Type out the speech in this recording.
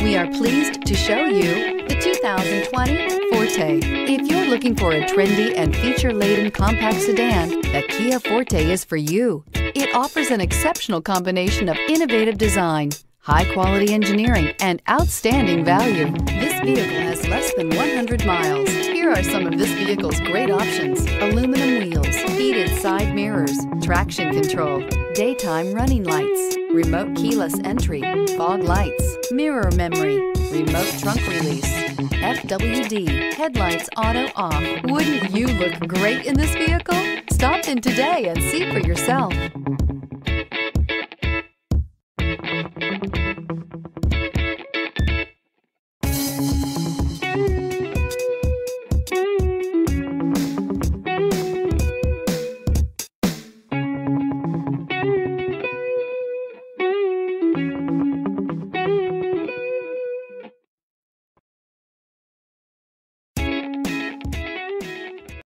We are pleased to show you the 2020 Forte. If you're looking for a trendy and feature-laden compact sedan, the Kia Forte is for you. It offers an exceptional combination of innovative design, high-quality engineering, and outstanding value. This vehicle has less than 100 miles. Here are some of this vehicle's great options: aluminum wheels, heated side mirrors, traction control, daytime running lights, remote keyless entry, fog lights, mirror memory, remote trunk release, FWD, headlights auto off. Wouldn't you look great in this vehicle? Stop in today and see for yourself.